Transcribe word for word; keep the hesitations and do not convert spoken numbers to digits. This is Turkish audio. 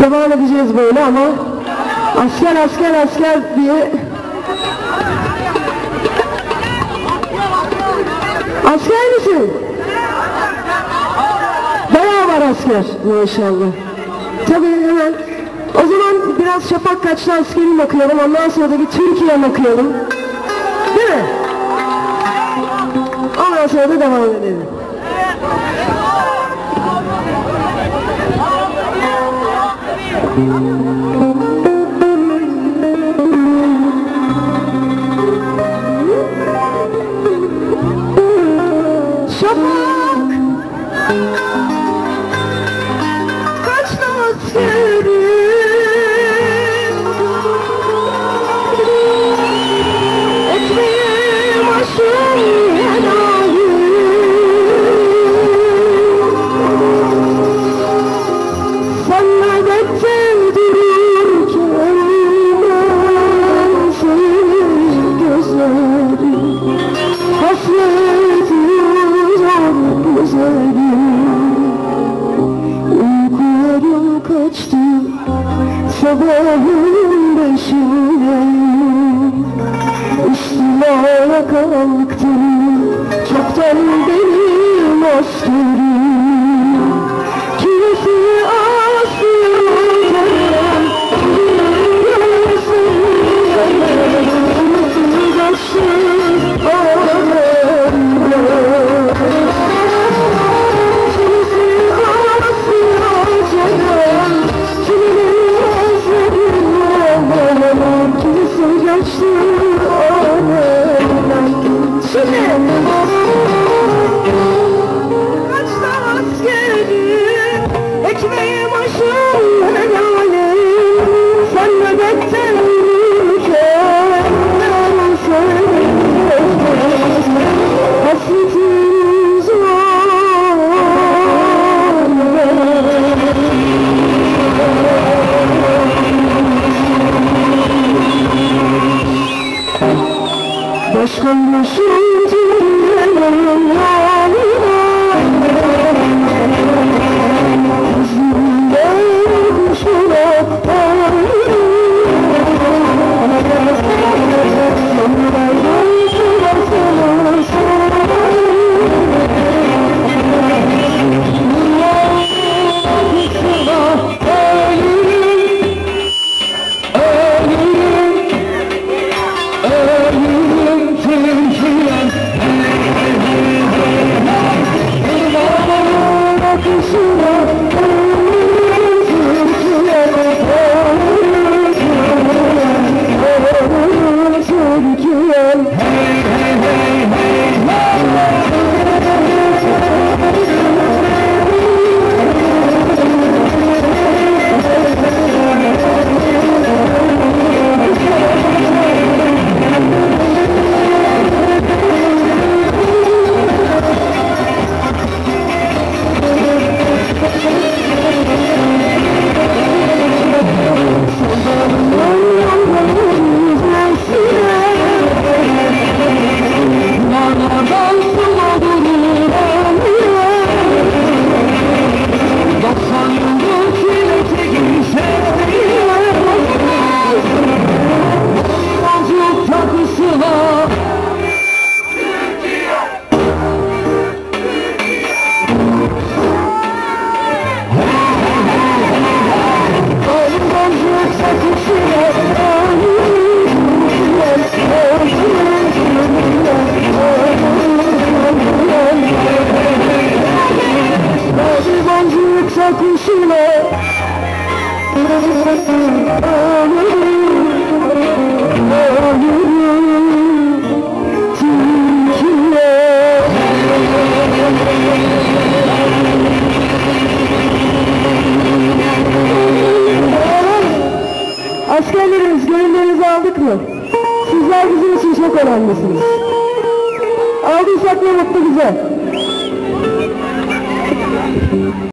Devam edeceğiz böyle ama asker asker asker diye. Asker misin? Bayağı var asker maşallah. Tabii hemen. O zaman biraz Şafak Kaçtı Askerim okuyalım, ondan sonra da bir Türkiye'm okuyalım. Değil mi? Ondan sonra da devam edelim. Şafak kaçtı askerim, ekmeğim aşım helalım, sen nöbette dururken ben senin gözlerim, hasretim uykularım kaçtı, sabahın beşindeyim, üstüme kalktım, çoktan benim askerim, kimisi asıyor canım, kimisi kimisi kaçtı ağlarımda. Kaçtı askerim, ekmeğim aşım helalim, sen nöbette dururken ben senin hasretim zor. Başkan başım dinlemem Askerlerimiz, gönüllerinizi aldık mı? Sizler bizim için çok önemlisiniz. Aldıysak ne mutlu bize.